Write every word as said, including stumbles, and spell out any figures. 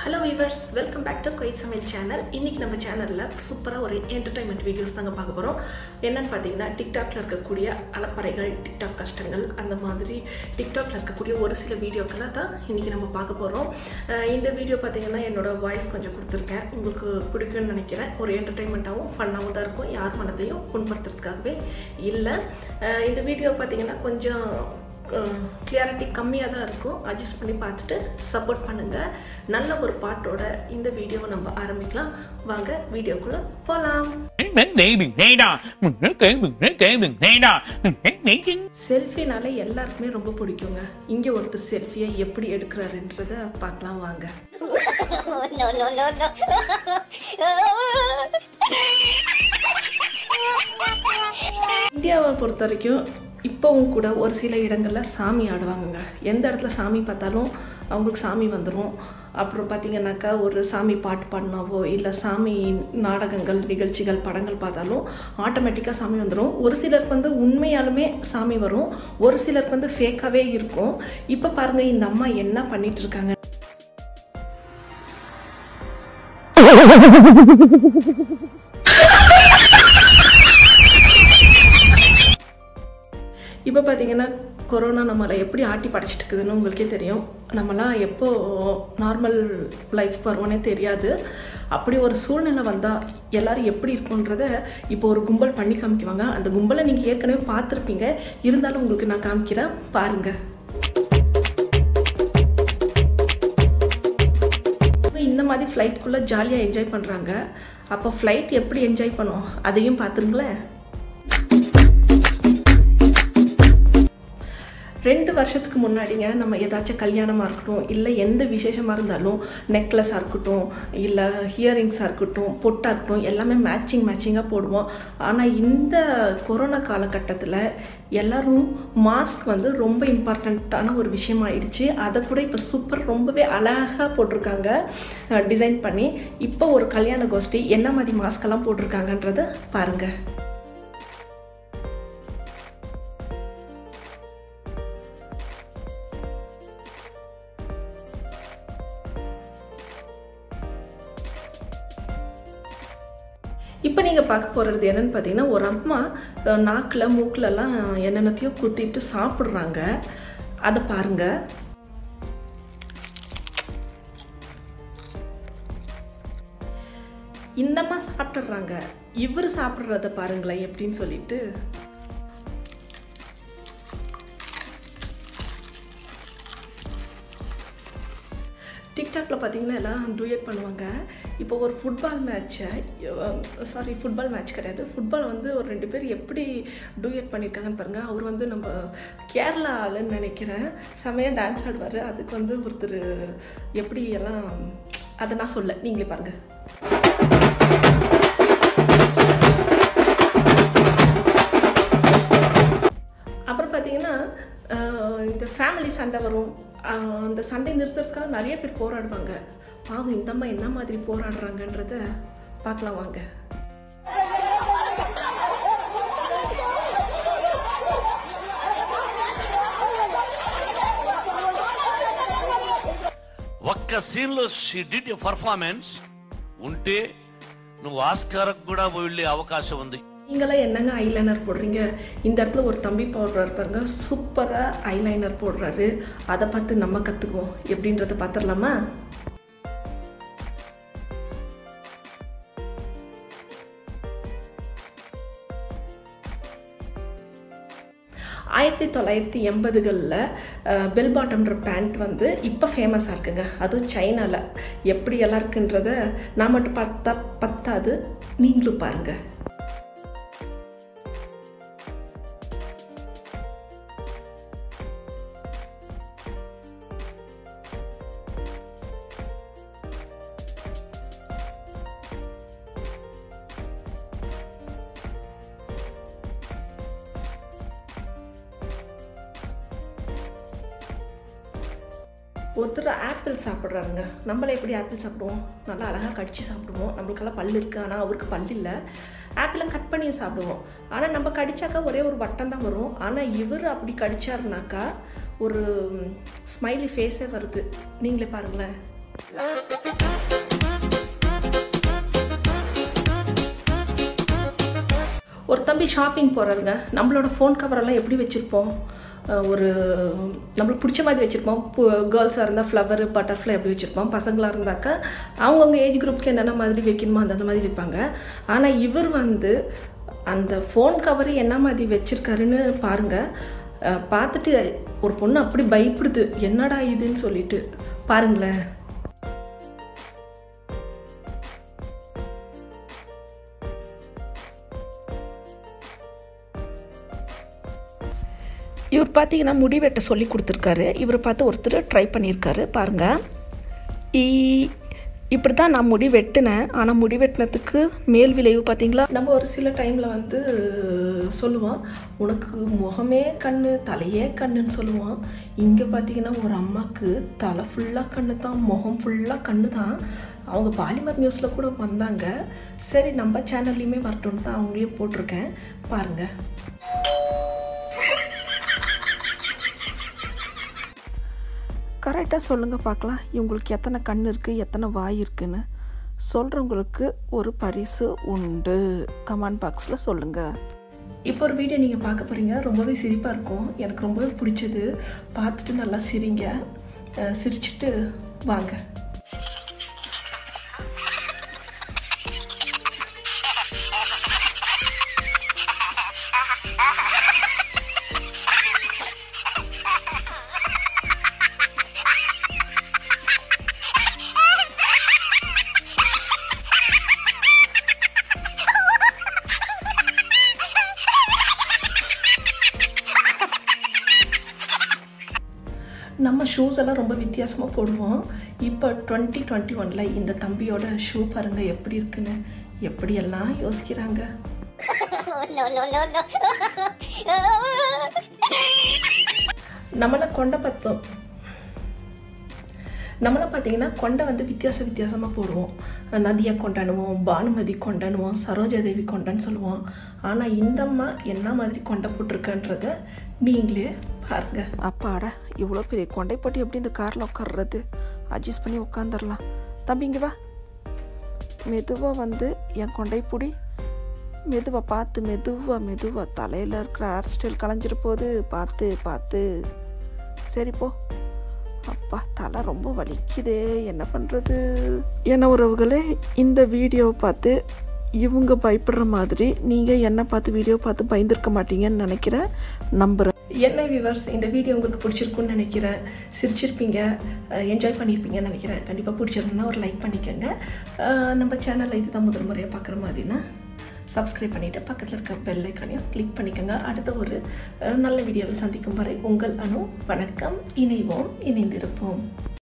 Hello viewers, welcome back to Kuwait Samail channel. இன்னைக்கு நம்ம சேனல்ல சூப்பரா ஒரு என்டர்டெயின்மென்ட் வீடியோஸ் தாங்க பார்க்க போறோம். என்னன்னு பாத்தீங்கன்னா TikTokல இருக்கக்கூடிய அலப்பறைகள், TikTok கஷ்டங்கள் அந்த மாதிரி TikTokல இருக்கக்கூடிய ஒரு சில வீடியோக்களை தான் இன்னைக்கு நம்ம பார்க்க போறோம். இந்த வீடியோ பாத்தீங்கன்னா என்னோட வாய்ஸ் கொஞ்சம் கொடுத்திருக்கேன். உங்களுக்கு பிடிக்கும்னு நினைக்கிறேன். ஒரு என்டர்டெயின்மென்ட்டாவும் ஃபன்னாவும் தான் இருக்கும். யார் மனதையும் புண்படுத்துறதுக்காகவே இல்ல. இந்த வீடியோ பாத்தீங்கன்னா கொஞ்சம் கிளியாரிட்டி கம்மியாக தான் இருக்கும். அட்ஜஸ்ட் பண்ணி பார்த்துட்டு சப்போர்ட் பண்ணுங்கள். நல்ல ஒரு பாட்டோட இந்த வீடியோவை நம்ம ஆரம்பிக்கலாம். வாங்க வீடியோக்குள்ளே போகலாம். செல்ஃபினால எல்லாருக்குமே ரொம்ப பிடிக்குங்க. இங்கே ஒருத்தர் செல்ஃபியை எப்படி எடுக்கிறாருன்றத பார்க்கலாம் வாங்க. இந்தியாவை பொறுத்த வரைக்கும் இப்போவும் கூட ஒரு சில இடங்களில் சாமி ஆடுவாங்கங்க. எந்த இடத்துல சாமி பார்த்தாலும் அவங்களுக்கு சாமி வந்துடும். அப்புறம் பார்த்திங்கனாக்கா ஒரு சாமி பாட்டு பாடினாவோ இல்லை சாமி நாடகங்கள் நிகழ்ச்சிகள் படங்கள் பார்த்தாலும் ஆட்டோமேட்டிக்காக சாமி வந்துடும். ஒரு சிலருக்கு வந்து உண்மையாலுமே சாமி வரும், ஒரு சிலருக்கு வந்து ஃபேக்காகவே இருக்கும். இப்போ பாருங்கள் இந்த அம்மா என்ன பண்ணிட்டு இருக்காங்க. இப்போ பார்த்தீங்கன்னா கொரோனா நம்மளை எப்படி ஆட்டி படைச்சிட்டு இருக்குதுன்னு உங்களுக்கே தெரியும். நம்மளாம் எப்போ நார்மல் லைஃப் வருவோன்னே தெரியாது. அப்படி ஒரு சூழ்நிலை வந்தால் எல்லோரும் எப்படி இருக்குன்றத இப்போ ஒரு கும்பல் பண்ணி காமிக்குவாங்க. அந்த கும்பலை நீங்கள் ஏற்கனவே பார்த்துருப்பீங்க, இருந்தாலும் உங்களுக்கு நான் காமிக்கிறேன் பாருங்கள். இந்த மாதிரி ஃப்ளைட்குள்ளே ஜாலியாக என்ஜாய் பண்ணுறாங்க. அப்போ ஃப்ளைட் எப்படி என்ஜாய் பண்ணும் அதையும் பார்த்துருங்களேன். ரெண்டு வருஷத்துக்கு முன்னாடிங்க நம்ம ஏதாச்சும் கல்யாணமாக இருக்கட்டும் இல்லை எந்த விசேஷமாக இருந்தாலும் நெக்லஸாக இருக்கட்டும் இல்லை ஹியரிங்ஸாக இருக்கட்டும் பொட்டாக இருக்கட்டும் எல்லாமே மேட்சிங் மேட்சிங்காக போடுவோம். ஆனால் இந்த கொரோனா காலகட்டத்தில் எல்லோரும் மாஸ்க் வந்து ரொம்ப இம்பார்ட்டண்ட்டான ஒரு விஷயமாயிடுச்சு. அதை கூட இப்போ சூப்பர் ரொம்பவே அழகாக போட்டிருக்காங்க டிசைன் பண்ணி. இப்போ ஒரு கல்யாண கோஷ்டி என்ன மாதிரி மாஸ்கெல்லாம் போட்டிருக்காங்கன்றதை பாருங்கள். இப்போ நீங்கள் பார்க்க போகிறது என்னென்னு பார்த்தீங்கன்னா ஒரு அம்மா நாக்கில் மூக்கிலலாம் என்னென்னத்தையோ குத்திட்டு சாப்பிட்றாங்க. அதை பாருங்கள். இந்த அம்மா சாப்பிட்றாங்க, இவர் சாப்பிட்றத பாருங்களேன் எப்படின்னு சொல்லிட்டு. டிக்டாக்ல பார்த்தீங்கன்னா எல்லாம் டூயட் பண்ணுவாங்க. இப்போ ஒரு ஃபுட்பால் மேட்சை சாரி ஃபுட்பால் மேட்ச் கிடையாது ஃபுட்பால் வந்து ஒரு ரெண்டு பேர் எப்படி டூயட் பண்ணியிருக்காங்கன்னு பாருங்கள். அவர் வந்து நம்ம கேரளா ஆளுன்னு நினைக்கிறேன், செமையாக டான்ஸ் ஆடுவார். அதுக்கு வந்து ஒருத்தர் எப்படி எல்லாம் அதை நான் சொல்ல, நீங்களே பாருங்கள். அப்புறம் பார்த்தீங்கன்னா இந்த ஃபேமிலி சண்டை வரும். அந்த சண்டை நிறுத்துறதுக்காக நிறைய பேர் போராடுவாங்க. பாவம் இந்த அம்மா என்ன மாதிரி போராடுறாங்கன்றத பார்க்கலாம் வாங்க. ఒక్క సీన్ లో షీ డిడ్ ఎ పర్ఫార్మెన్స్ ఉంటే నువ్వు ఆస్కార్ కూడా వెళ్ళే అవకాశం ఉంది. நீங்களாம் என்னங்க ஐலைனர் போடுறீங்க? இந்த இடத்துல ஒரு தம்பி போடுறாரு பாருங்க, சூப்பராக ஐலைனர் போடுறாரு. அதை பார்த்து நம்ம கற்றுக்குவோம் எப்படின்றத பார்த்துடலாமா? ஆயிரத்தி தொள்ளாயிரத்தி எண்பதுகளில் பெல் பாட்டம்ன்ற பேண்ட் வந்து இப்போ ஃபேமஸாக இருக்குங்க. அதுவும் சைனாவில் எப்படி எல்லாம் இருக்குன்றத நான் மட்டும் பார்த்தா பத்தாது, நீங்களும் பாருங்கள். ஒருத்தர் ஆப்பிள் சாப்பிட்றாருங்க. நம்மள எப்படி ஆப்பிள் சாப்பிடுவோம்? நல்லா அழகாக கடிச்சு சாப்பிடுவோம். நம்மளுக்கெல்லாம் பல் இருக்குது, ஆனால் அவருக்கு பல் இல்லை. ஆப்பிளை கட் பண்ணி சாப்பிடுவோம். ஆனால் நம்ம கடிச்சாக்கா ஒரே ஒரு வட்டம் தான் வரும். ஆனால் இவர் அப்படி கடிச்சாருனாக்கா ஒரு ஸ்மைலி ஃபேஸே வருது. நீங்களே பாருங்களேன். தம்பி ஷாப்பிங் போகிறாருங்க. நம்மளோட ஃபோன் கவரெல்லாம் எப்படி வச்சுருப்போம், ஒரு நம்மளுக்கு பிடிச்ச மாதிரி வச்சுருப்போம். கேர்ள்ஸாக இருந்தால் ஃப்ளவர் பட்டர்ஃப்ளை எப்படி வச்சுருப்போம், பசங்களாக இருந்தாக்கா அவங்கவுங்க ஏஜ் குரூப்புக்கு என்னென்ன மாதிரி வைக்கணுமோ அந்த மாதிரி வைப்பாங்க. ஆனால் இவர் வந்து அந்த ஃபோன் கவர் என்ன மாதிரி வச்சுருக்காருன்னு பாருங்கள். பார்த்துட்டு ஒரு பொண்ணு அப்படி பயப்படுது, என்னடா இதுன்னு சொல்லிட்டு பாருங்களேன். இவர் பார்த்தீங்கன்னா முடி வெட்ட சொல்லி கொடுத்துருக்காரு. இவரை பார்த்து ஒருத்தர் ட்ரை பண்ணியிருக்காரு பாருங்கள். ஈ இப்படி தான் நான் முடி வெட்டினேன். ஆனால் முடி வெட்டினதுக்கு மேல் விளைவு பார்த்தீங்களா. நம்ம ஒரு சில டைமில் வந்து சொல்லுவோம், உனக்கு முகமே கண்ணு தலையே கண்ணுன்னு சொல்லுவோம். இங்கே பார்த்தீங்கன்னா ஒரு அம்மாவுக்கு தலை ஃபுல்லாக கண்ணு தான், முகம் ஃபுல்லாக கண்ணு தான். அவங்க பாலிமர் நியூஸில் கூட வந்தாங்க. சரி நம்ம சேனல்லையுமே வரட்டும்னு தான் அவங்களையும் போட்டிருக்கேன் பாருங்கள். கரெக்டாக சொல்லுங்கள் பார்க்கலாம், இவங்களுக்கு எத்தனை கண் இருக்குது எத்தனை வாய் இருக்குன்னு. சொல்கிறவங்களுக்கு ஒரு பரிசு உண்டு. கமெண்ட் பாக்ஸில் சொல்லுங்கள். இப்போ ஒரு வீடியோ நீங்கள் பார்க்க போகிறீங்க, ரொம்பவே சிரிப்பாக இருக்கும். எனக்கு ரொம்பவே பிடிச்சது. பார்த்துட்டு நல்லா சிரிங்க, சிரிச்சிட்டு வாங்க. நம்ம ஷூஸ் எல்லாம் ரொம்ப வித்தியாசமாக போடுவோம். இப்போ டுவெண்ட்டி டுவெண்ட்டி ஒனில் இந்த தம்பியோட ஷூ பாருங்கள் எப்படி இருக்குன்னு. எப்படியெல்லாம் யோசிக்கிறாங்க. நம்மளை கொண்டை பத்தோம் நம்மளை பார்த்தீங்கன்னா கொண்டை வந்து வித்தியாச வித்தியாசமாக போடுவோம். நதியா கொண்டாடுவோம், பானுமதி கொண்டாடுவோம், சரோஜாதேவி கொண்டான்னு சொல்லுவோம். ஆனால் இந்தம்மா என்ன மாதிரி கொண்டை போட்டிருக்கன்றத நீங்களே பாருங்க. அப்பாடா, இவ்வளோ பெரிய கொண்டை போட்டு எப்படி இந்த காரில் உட்கார்றது? அட்ஜஸ்ட் பண்ணி உட்காந்துடலாம். தம்பிங்க வா, மெதுவாக வந்து என் கொண்டை பிடி. மெதுவாக பார்த்து, மெதுவாக மெதுவாக தலையில் இருக்கிற ஹேர் ஸ்டைல் கலைஞ்சிரு போது. பார்த்து பார்த்து. சரி போ. அப்பா தலை ரொம்ப வலிக்குதே, என்ன பண்ணுறது? என்ன உறவுகளே, இந்த வீடியோவை பார்த்து இவங்க பயப்படுற மாதிரி நீங்கள் என்ன பார்த்து வீடியோ பார்த்து பயந்துருக்க மாட்டீங்கன்னு நினைக்கிறேன், நம்புகிறேன். என்ன வியூவர்ஸ், இந்த வீடியோ உங்களுக்கு பிடிச்சிருக்குன்னு நினைக்கிறேன். சிரிச்சிருப்பீங்க, என்ஜாய் பண்ணியிருப்பீங்கன்னு நினைக்கிறேன். கண்டிப்பாக பிடிச்சிருந்தா ஒரு லைக் பண்ணிக்கோங்க. நம்ம சேனலில் இதுதான் முதல் முறையாக பார்க்குற மாதிரினா சப்ஸ்கிரைப் பண்ணிவிட்டு பக்கத்தில் இருக்க பெல் ஐக்கானையும் கிளிக் பண்ணிக்கோங்க. அடுத்த ஒரு நல்ல வீடியோவில் சந்திக்கும் வரை உங்கள் அனு. வணக்கம். இணைவோம், இணைந்திருப்போம்.